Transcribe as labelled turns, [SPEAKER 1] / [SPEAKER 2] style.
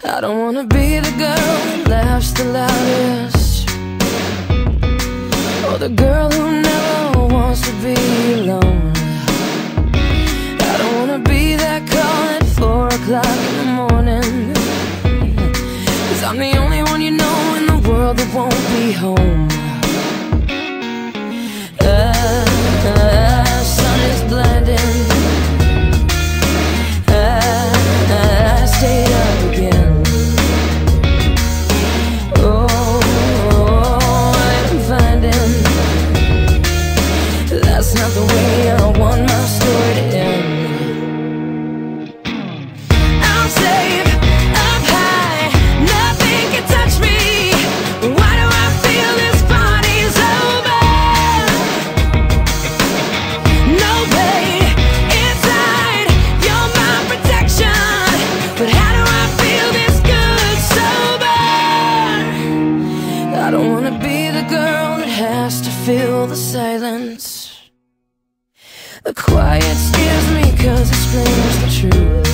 [SPEAKER 1] I don't wanna be the girl that laughs the loudest, or the girl who never wants to be alone. I don't wanna be that call at 4 o'clock in the morning, 'cause I'm the only one you know in the world that won't be home. Sun is blinding, I stayed up again. That's not the way I want my story to end. I'm safe up high, nothing can touch me. Why do I feel this party's over? No pain inside, you're my protection. But how do I feel this good sober? I don't wanna be the girl that has to fill the silence. The quiet scares me 'cause it screams the truth.